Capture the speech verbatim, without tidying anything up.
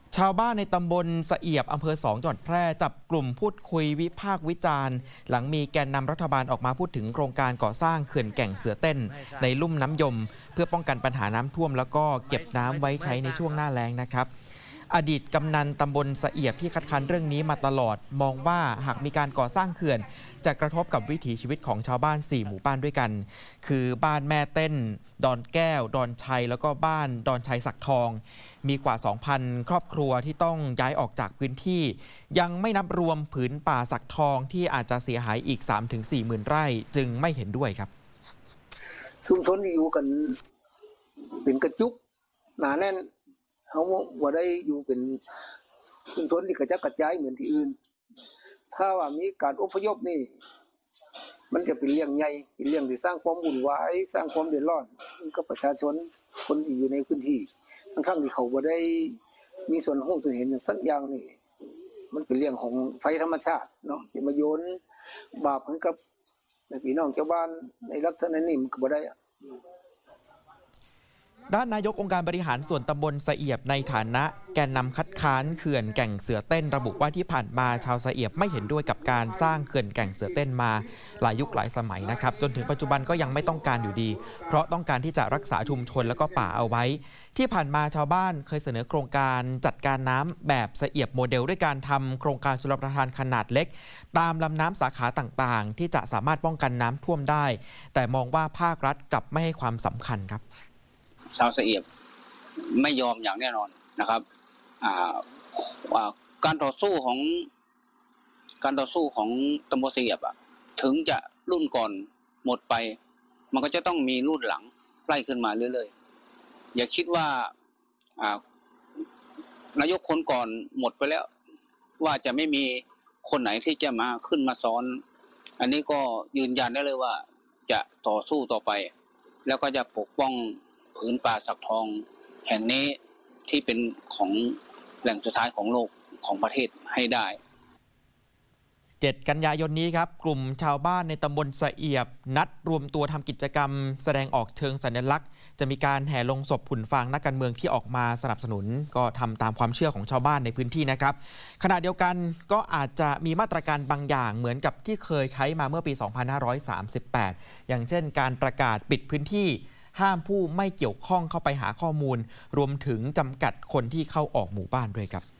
ชาวบ้านในตำบลสะเอียบอำเภอสองจังหวัดแพร่จับกลุ่มพูดคุยวิพากษ์วิจารณ์หลังมีแกนนำรัฐบาลออกมาพูดถึงโครงการก่อสร้างเขื่อนแก่งเสือเต้นในลุ่มน้ำยมเพื่อป้องกันปัญหาน้ำท่วมแล้วก็เก็บน้ำไว้ใช้ในช่วงหน้าแล้งนะครับอดีตกำนันตำบลสะเอียบที่คัดค้านเรื่องนี้มาตลอดมองว่าหากมีการก่อสร้างเขื่อนจะกระทบกับวิถีชีวิตของชาวบ้านสี่หมู่บ้านด้วยกันคือบ้านแม่เต้นดอนแก้วดอนชัยแล้วก็บ้านดอนชัยสักทองมีกว่า สองพัน ครอบครัวที่ต้องย้ายออกจากพื้นที่ยังไม่นับรวมผืนป่าสักทองที่อาจจะเสียหายอีก สามถึงสี่ หมื่นไร่จึงไม่เห็นด้วยครับชุมชนอยู่กันเป็นกระจุกหนาแน่นเขาว่าได้อยู่เป็นชุมชนที่กระจัดกระจายเหมือนที่อื่นถ้าว่ามีการอพยพนี่มันจะเป็นเรื่องใหญ่เป็นเรื่องที่สร้างความวุ่นวายสร้างความเดือดร้อนกับประชาชนคนที่อยู่ในพื้นที่ทั้งๆที่เขาบ่ได้มีส่วนร่วมส่วนเห็นสักอย่างนี่มันเป็นเรื่องของไฟธรรมชาติเนาะอย่ามาโยนบาปให้กับพี่น้องชาวบ้านในลักษณะนี้มันก็บ่ได้ด้านนายกองค์การบริหารส่วนตำบลสะเอียบในฐานะแกนนำคัดค้านเขื่อนแก่งเสือเต้นระบุว่าที่ผ่านมาชาวสะเอียบไม่เห็นด้วยกับการสร้างเขื่อนแก่งเสือเต้นมาหลายยุคหลายสมัยนะครับจนถึงปัจจุบันก็ยังไม่ต้องการอยู่ดีเพราะต้องการที่จะรักษาชุมชนแล้วก็ป่าเอาไว้ที่ผ่านมาชาวบ้านเคยเสนอโครงการจัดการน้ำแบบสะเอียบโมเดลด้วยการทำโครงการชลประทานขนาดเล็กตามลำน้ำสาขาต่างๆที่จะสามารถป้องกันน้ำท่วมได้แต่มองว่าภาครัฐกลับไม่ให้ความสำคัญครับชาวสะเอียบไม่ยอมอย่างแน่นอนนะครับการต่อสู้ของการต่อสู้ของตำบลสะเอียบถึงจะรุ่นก่อนหมดไปมันก็จะต้องมีรุ่นหลังไล่ขึ้นมาเรื่อยๆอย่าคิดว่านายกคนก่อนหมดไปแล้วว่าจะไม่มีคนไหนที่จะมาขึ้นมาซ้อนอันนี้ก็ยืนยันได้เลยว่าจะต่อสู้ต่อไปแล้วก็จะปกป้องผืนป่าสักทองแห่งนี้ที่เป็นของแหล่งสุดท้ายของโลกของประเทศให้ได้เจ็ดกันยายนนี้ครับกลุ่มชาวบ้านในตำบลสะเอียบนัดรวมตัวทำกิจกรรมแสดงออกเชิงสัญลักษณ์จะมีการแห่ลงศพหุ่นฟางนักการเมืองที่ออกมาสนับสนุนก็ทำตามความเชื่อของชาวบ้านในพื้นที่นะครับขณะเดียวกันก็อาจจะมีมาตรการบางอย่างเหมือนกับที่เคยใช้มาเมื่อปี สองพันห้าร้อยสามสิบแปด อย่างเช่นการประกาศปิดพื้นที่ห้ามผู้ไม่เกี่ยวข้องเข้าไปหาข้อมูลรวมถึงจำกัดคนที่เข้าออกหมู่บ้านด้วยครับ